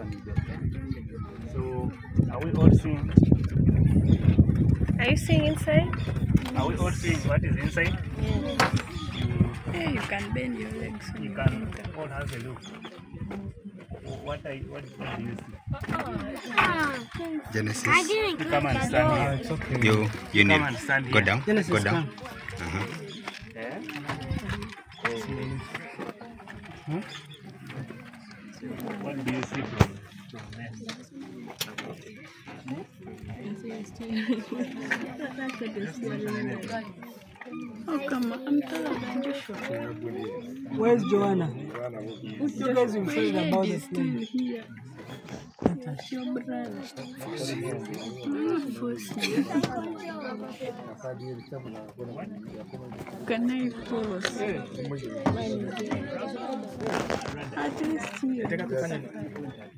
So, are we all seeing? Are you seeing inside? Are we all seeing what is inside? Yeah, you can bend your legs. You can all have a look. What do you see? Genesis. You come and stand here. It's okay. You Come need and stand go here. down. Genesis, Go down. Yeah? What do you see from there? Oh, come on. I'm taller than Joshua. Where's Joanna? You guys will say about the plane. Here. Your brother. Can I pause? At least here.